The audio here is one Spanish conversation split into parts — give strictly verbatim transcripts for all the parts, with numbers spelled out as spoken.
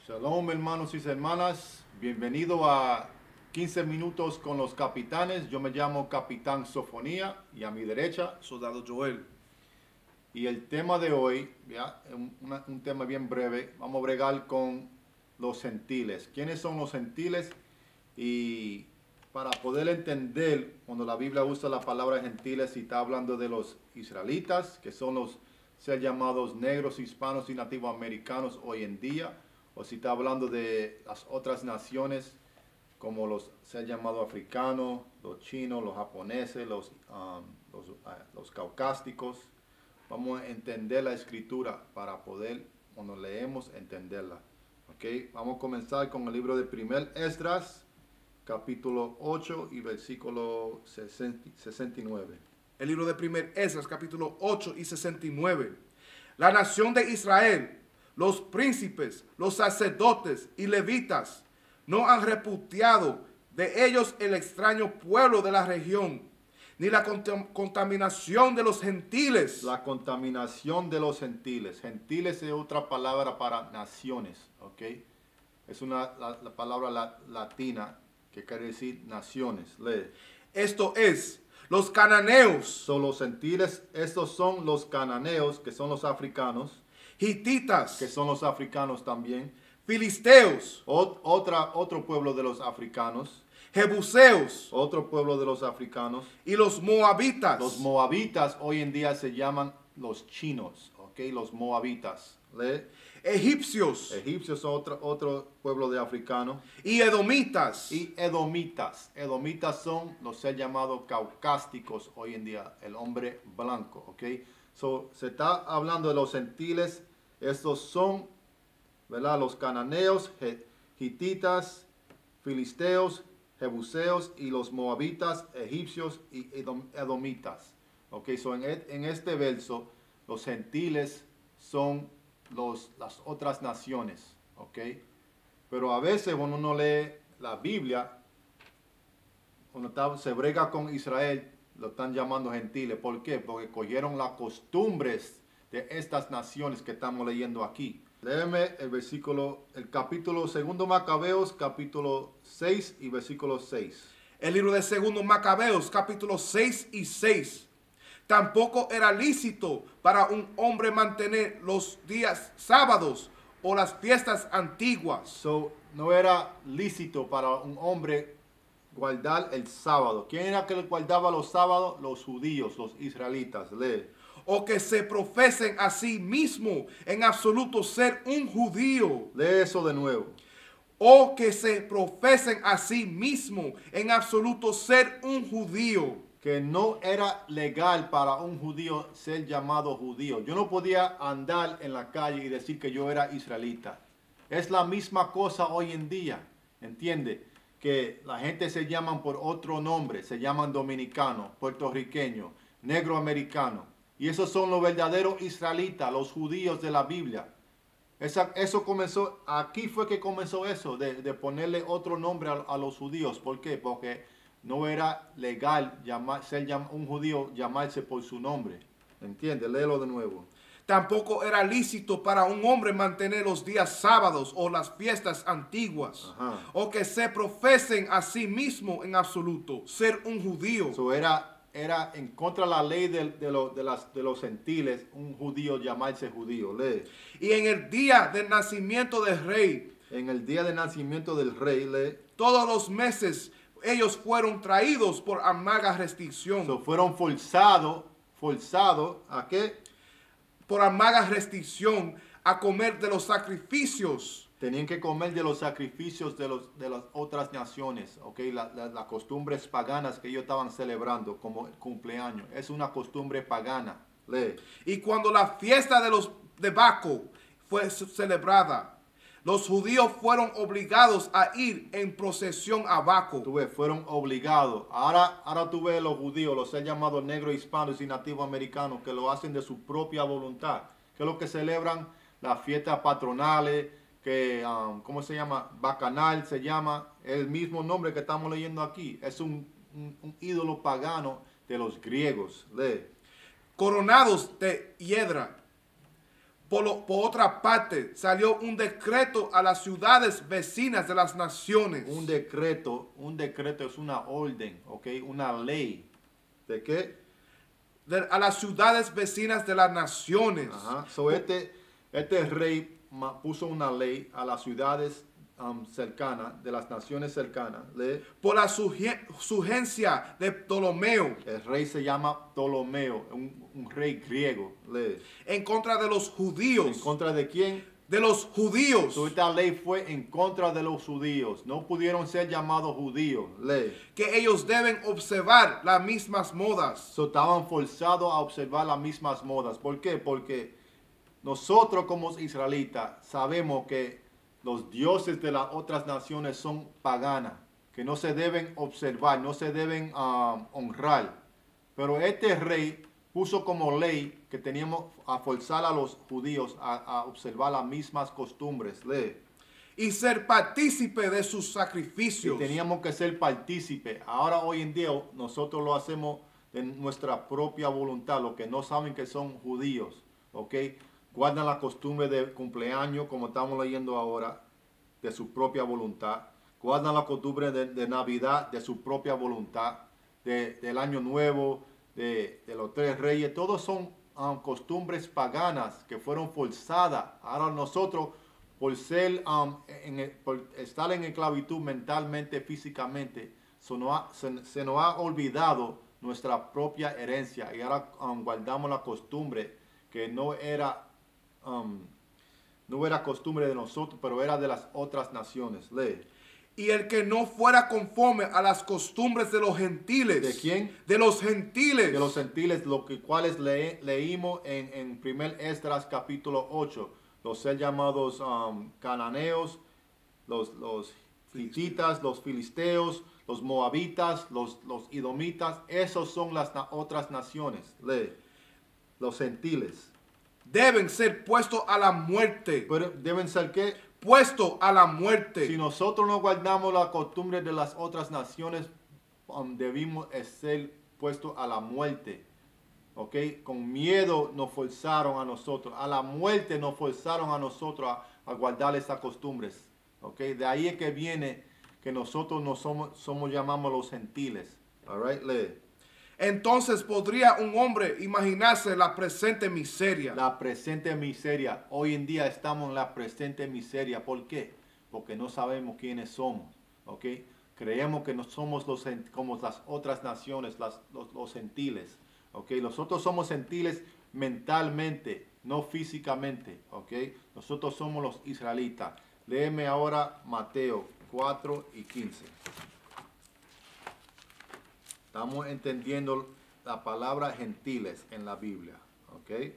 Shalom, hermanos y hermanas. Bienvenido a quince minutos con los capitanes. Yo me llamo Capitán Sofonía y a mi derecha, Soldado Joel. y el tema de hoy, ya, un, una- un tema bien breve. Vamos a bregar con los gentiles. ¿Quiénes son los gentiles? Y para poder entender, cuando la Biblia usa la palabra gentiles, si está hablando de los israelitas, que son los ser llamados negros, hispanos y nativos americanos hoy en día, o si está hablando de las otras naciones, como los ser llamados africanos, los chinos, los japoneses, los, um, los, uh, los caucásticos. Vamos a entender la escritura para poder, cuando leemos, entenderla. ¿Ok? Vamos a comenzar con el libro de primer Esdras, capítulo ocho y versículo sesenta y nueve. El libro de primer Esdras, capítulo ocho y sesenta y nueve. La nación de Israel, los príncipes, los sacerdotes y levitas no han repudiado de ellos el extraño pueblo de la región, ni la contam- contaminación de los gentiles. La contaminación de los gentiles. Gentiles es otra palabra para naciones, ¿ok? Es una la, la palabra la- latina que quiere decir naciones. Lee. Esto es, los cananeos, Son los gentiles, estos son los cananeos, que son los africanos, hititas, que son los africanos también. filisteos, Ot- otra, otro pueblo de los africanos, jebuseos otro pueblo de los africanos. y los moabitas. Los moabitas hoy en día se llaman los chinos, ¿ok? Los moabitas. Lee. egipcios Egipcios son otro, otro pueblo de africanos. y edomitas. Y edomitas. Edomitas son los ser llamados caucásticos hoy en día, el hombre blanco, ¿ok? So, se está hablando de los gentiles. Estos son, ¿verdad? Los cananeos, he- hititas, filisteos, jebuseos y los moabitas, egipcios y edom- edomitas. Ok, so en, et- en este verso, los gentiles son los, las otras naciones, ok. Pero a veces cuando uno lee la Biblia, cuando está- se brega con Israel, lo están llamando gentiles. ¿Por qué? Porque cogieron las costumbres de estas naciones que estamos leyendo aquí. Léeme el versículo, el capítulo segundo Macabeos, capítulo seis y versículo seis. El libro de segundo Macabeos, capítulo seis y seis. Tampoco era lícito para un hombre mantener los días sábados o las fiestas antiguas. So, no era lícito para un hombre guardar el sábado. ¿Quién era que guardaba los sábados? Los judíos, los israelitas. Lee. O que se profesen a sí mismo en absoluto ser un judío. Lee eso de nuevo. O que se profesen a sí mismo en absoluto ser un judío. Que no era legal para un judío ser llamado judío. Yo no podía andar en la calle y decir que yo era israelita. Es la misma cosa hoy en día, ¿entiende? Que la gente se llaman por otro nombre, se llaman dominicano, puertorriqueño, negro americano. Y esos son los verdaderos israelitas, los judíos de la Biblia. Esa, eso comenzó, aquí fue que comenzó eso, de, de ponerle otro nombre a, a los judíos. ¿Por qué? Porque no era legal llamar, ser llam- un judío llamarse por su nombre. ¿Entiendes? Léelo de nuevo. Tampoco era lícito para un hombre mantener los días sábados o las fiestas antiguas. Ajá. O que se profesen a sí mismo en absoluto ser un judío. Eso era, era en contra de la ley de, de, lo- de las, de los gentiles, un judío llamarse judío. Lee. Y en el día del nacimiento del rey, En el día de nacimiento del rey, lee. todos los meses ellos fueron traídos por amarga restricción. So, fueron forzados, forzados, ¿a qué? por amarga restricción a comer de los sacrificios. Tenían que comer de los sacrificios de, los, de las otras naciones, ¿ok? Las la, las costumbres paganas que ellos estaban celebrando como el cumpleaños. Es una costumbre pagana. Lee. Y cuando la fiesta de los de Baco fue celebrada, los judíos fueron obligados a ir en procesión a Baco. Tú ves, fueron obligados. Ahora, ahora tú ves los judíos, los ser llamados negros, hispanos y nativos americanos, que lo hacen de su propia voluntad. Que es lo que celebran las fiestas patronales, que, um, ¿cómo se llama? Bacanal se llama, el mismo nombre que estamos leyendo aquí. Es un, un, un ídolo pagano de los griegos. Lee. Coronados de hiedra, Por, lo- por otra parte, salió un decreto a las ciudades vecinas de las naciones. Un decreto, un decreto es una orden, ¿ok? Una ley. ¿De qué? De- a las ciudades vecinas de las naciones. Ajá. So este, este rey ma- puso una ley a las ciudades um, cercanas, de las naciones cercanas. Lee. Por la suge- sugerencia de Ptolomeo, El rey se llama Ptolomeo, un, un rey griego. Lee. en contra de los ¿En judíos. contra de quién? De los judíos. So, esta ley fue en contra de los judíos. No pudieron ser llamados judíos. Lee. Que ellos deben observar las mismas modas. So, estaban forzados a observar las mismas modas. ¿Por qué? Porque nosotros como israelitas sabemos que los dioses de las otras naciones son paganas, que no se deben observar, no se deben um, honrar. Pero este rey puso como ley que teníamos a forzar a los judíos a, a observar las mismas costumbres. Lee. Y ser partícipe de sus Y sacrificios. teníamos que ser partícipes. Ahora hoy en día nosotros lo hacemos de nuestra propia voluntad, los que no saben que son judíos, ¿ok? Guardan la costumbre de cumpleaños, como estamos leyendo ahora, de su propia voluntad. Guardan la costumbre de, de Navidad, de su propia voluntad, de, del Año Nuevo, de, de los Tres Reyes. Todos son um, costumbres paganas que fueron forzadas. Ahora nosotros, por ser, um, en el- por estar en esclavitud mentalmente, físicamente, se nos ha, se, se nos ha olvidado nuestra propia herencia y ahora um, guardamos la costumbre que no era, um, no era costumbre de nosotros, pero era de las otras naciones. Lee. Y el que no fuera conforme a las costumbres de los gentiles. ¿De quién? De los gentiles. De los gentiles, lo que cuales le, leímos en, en primer Esdras capítulo ocho, los ser llamados um, cananeos, los, los hititas, los filisteos, los moabitas, los, los idomitas, esos son las na- otras naciones. Lee. Los gentiles. Deben ser puestos a la muerte. Pero deben ser que Puesto a la muerte. si nosotros no guardamos la costumbre de las otras naciones, um, debimos ser puestos a la muerte. ¿Ok? Con miedo nos forzaron a nosotros. A la muerte nos forzaron a nosotros a, a guardar esas costumbres. ¿Ok? De ahí es que viene que nosotros no somos, somos llamamos los gentiles. All right, lee. Entonces podría un hombre imaginarse la presente miseria. La presente miseria. Hoy en día estamos en la presente miseria. ¿Por qué? Porque no sabemos quiénes somos. ¿Ok? Creemos que no somos los, gen- como las otras naciones, las- los, los gentiles. ¿Ok? Nosotros somos gentiles mentalmente, no físicamente. ¿Ok? Nosotros somos los israelitas. Léeme ahora Mateo cuatro y quince. Estamos entendiendo la palabra gentiles en la Biblia. ¿Ok?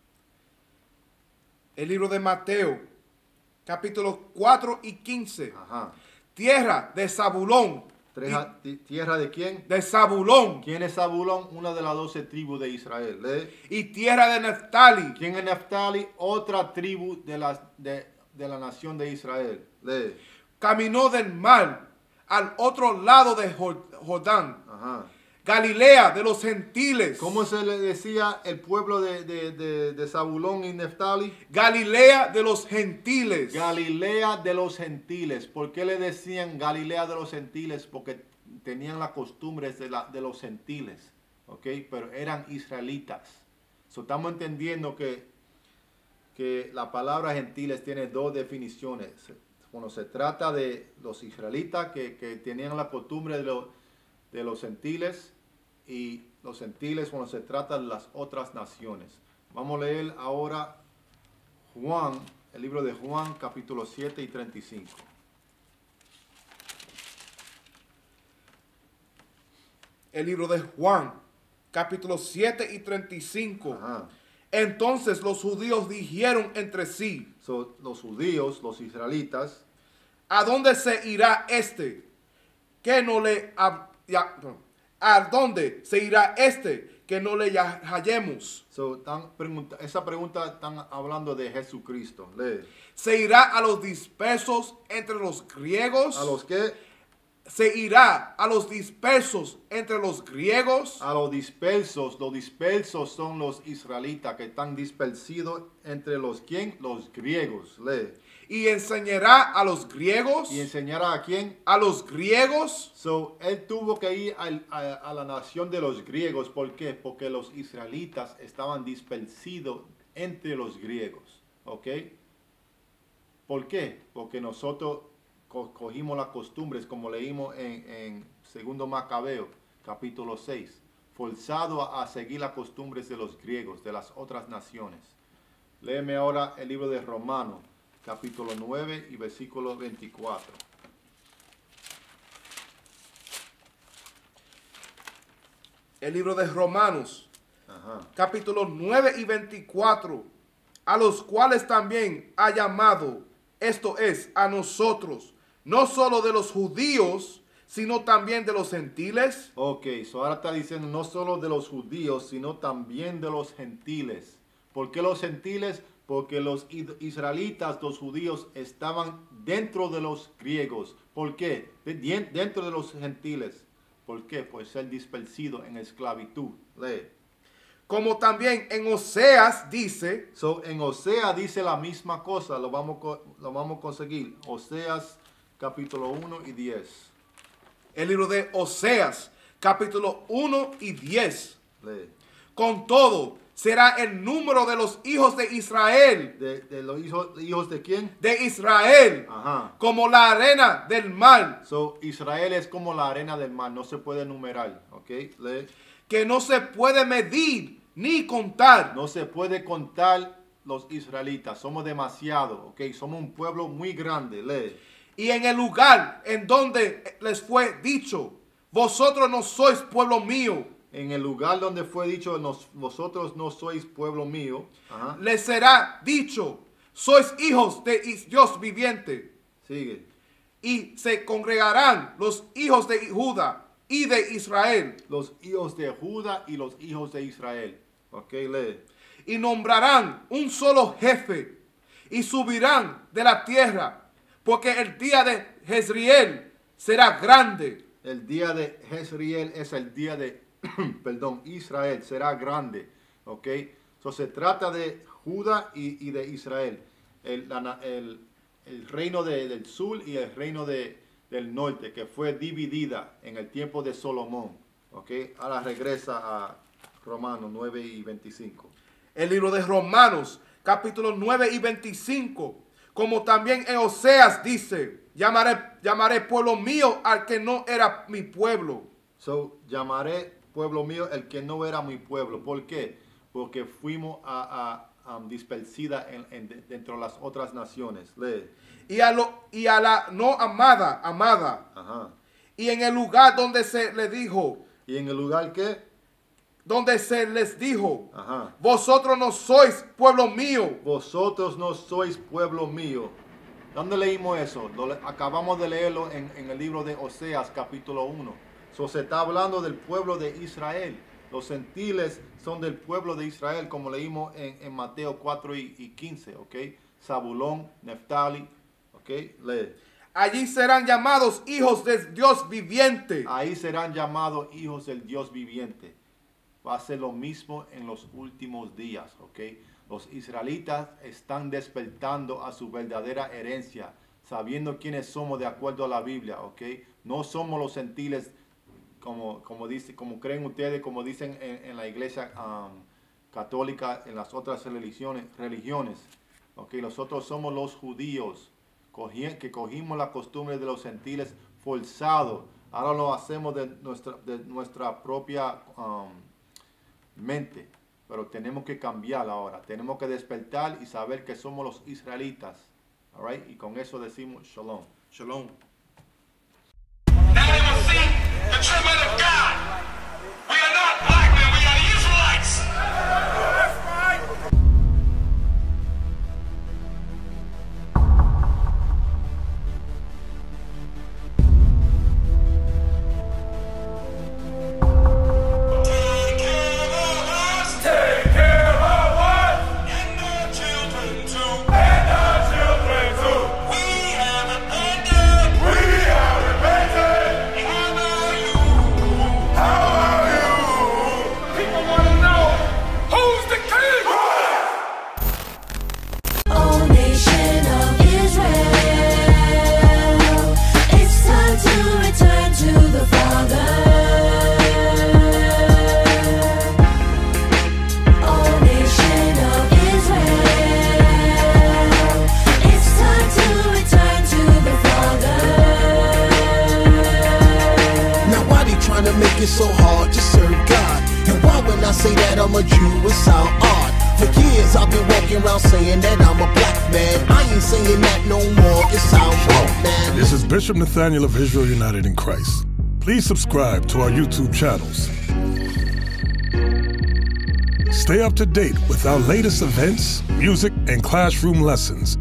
El libro de Mateo, capítulo cuatro y quince. Ajá. Tierra de Zabulón. Treja- ti- ¿Tierra de quién? De Zabulón. ¿Quién es Zabulón? Una de las doce tribus de Israel. Lee. Y tierra de Neftali. ¿Quién es Neftali? Otra tribu de la, de, de la nación de Israel. Lee. Caminó del mar al otro lado de Jor- Jordán. Ajá. Galilea de los gentiles. ¿Cómo se le decía el pueblo de, de, de, de Zabulón y Neftali? Galilea de los gentiles. Galilea de los gentiles. ¿Por qué le decían Galilea de los gentiles? Porque tenían las costumbres de, la, de los gentiles. ¿Ok? Pero eran israelitas. So, estamos entendiendo que, que la palabra gentiles tiene dos definiciones. Cuando se trata de los israelitas que, que tenían la costumbre de, lo- de los gentiles y los gentiles cuando se trata de las otras naciones. Vamos a leer ahora Juan, el libro de Juan, capítulo siete y treinta y cinco. El libro de Juan, capítulo siete y treinta y cinco. Ajá. Entonces los judíos dijeron entre sí, So, los judíos, los israelitas, ¿a dónde se irá este? Que no le hab- ya- no. ¿A dónde se irá este que no le ya- hallemos? so, están pregunta- esa pregunta están hablando de Jesucristo. Lee. ¿Se irá a los dispersos entre los griegos? ¿A los que? se irá a los dispersos entre los griegos A los dispersos, los dispersos son los israelitas que están dispersidos entre los quién, los griegos. Lee. y enseñará a los griegos, Y enseñará a quién. a los griegos, So, él tuvo que ir al- a, a la nación de los griegos. ¿Por qué? Porque los israelitas estaban dispersidos entre los griegos. ¿Ok? ¿Por qué? Porque nosotros co- cogimos las costumbres, como leímos en, en Segundo Macabeo, capítulo seis, forzado a, a seguir las costumbres de los griegos, de las otras naciones. Léeme ahora el libro de Romanos, capítulo nueve y versículo veinticuatro. el libro de Romanos, Ajá. capítulo nueve y veinticuatro, a los cuales también ha llamado, esto es, a nosotros, no solo de los judíos, sino también de los gentiles. Ok, so ahora está diciendo no solo de los judíos, sino también de los gentiles. ¿Por qué los gentiles? Porque los id- israelitas, los judíos, estaban dentro de los griegos. ¿Por qué? De- dien- Dentro de los gentiles. ¿Por qué? Pues ser dispersido en esclavitud. Lee. Como también en Oseas dice, So, en Osea dice la misma cosa, lo vamos, co- lo vamos a conseguir. Oseas capítulo uno y diez. el libro de Oseas, capítulo uno y diez. Lee. Con todo, será el número de los hijos de Israel, De, de los hijos, hijos de quién? de Israel, Ajá. como la arena del mar, So, Israel es como la arena del mar, no se puede numerar, ¿ok? Lee. que no se puede medir ni contar. No se puede contar los israelitas, somos demasiados, ¿ok? Somos un pueblo muy grande, lee. Y en el lugar en donde les fue dicho, vosotros no sois pueblo mío, En el lugar donde fue dicho, "Nos- vosotros no sois pueblo mío", ajá, les será dicho, sois hijos de is- Dios viviente. sigue. Y se congregarán los hijos de Judá y de Israel, Los hijos de Judá y los hijos de Israel, ¿ok? Lee. y nombrarán un solo jefe, y subirán de la tierra, porque el día de Jezreel será grande. El día de Jezreel es el día de, perdón, Israel, será grande, ¿ok? So, se trata de Judá y, y de Israel, el, la na- el- el reino de- del sur y el reino de, del norte, que fue dividida en el tiempo de Salomón, ¿ok? Ahora regresa a Romanos nueve y veinticinco. El libro de Romanos, capítulo nueve y veinticinco, como también en Oseas dice, llamaré, llamaré pueblo mío al que no era mi pueblo. So, llamaré pueblo mío el que no era mi pueblo. ¿Por qué? Porque fuimos a, a, um, dispersida en, en- de- dentro de las otras naciones. Lee. Y a, lo, y a la no amada, amada. Ajá. Y en el lugar donde se le dijo, ¿Y en el lugar qué? donde se les dijo, Ajá. vosotros no sois pueblo mío, Vosotros no sois pueblo mío. ¿Dónde leímos eso? Lo le- acabamos de leerlo en, en el libro de Oseas, capítulo uno. So, se está hablando del pueblo de Israel. Los gentiles son del pueblo de Israel, como leímos en, en Mateo cuatro y, y quince, ¿ok? Zabulón, Neftali, ¿ok? Lee. allí serán llamados hijos de Dios viviente. Ahí serán llamados hijos del Dios viviente. Va a ser lo mismo en los últimos días, ¿ok? Los israelitas están despertando a su verdadera herencia, sabiendo quiénes somos de acuerdo a la Biblia, ¿ok? No somos los gentiles como, como, dice, como creen ustedes, como dicen en, en la iglesia um, católica, en las otras religiones, religiones, ¿ok? Nosotros somos los judíos, cogí- que cogimos la costumbre de los gentiles forzados. Ahora lo hacemos de nuestra, de nuestra propia um, mente, pero tenemos que cambiar ahora. Tenemos que despertar y saber que somos los israelitas. All right? Y con eso decimos shalom. Shalom. Now they will see the true men of God. We are not black men, we are the Israelites. Take care of us. Take care of us. And our children too. And our children too. We have repented. We have repented. walking around saying that I'm a black man. I ain't saying that no more. It sounds wrong, man. This is Bishop Nathaniel of Israel United in Christ. Please subscribe to our YouTube channels. Stay up to date with our latest events, music, and classroom lessons.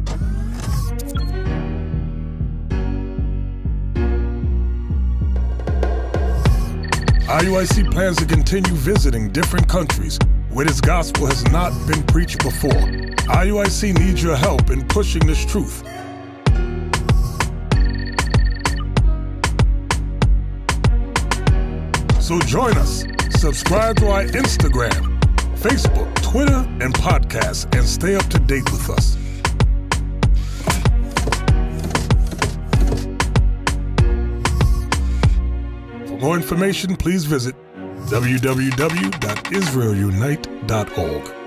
I U I C plans to continue visiting different countries where this gospel has not been preached before. I U I C needs your help in pushing this truth. So join us. Subscribe to our Instagram, Facebook, Twitter, and podcasts, and stay up to date with us. For more information, please visit w w w dot israel unite dot org.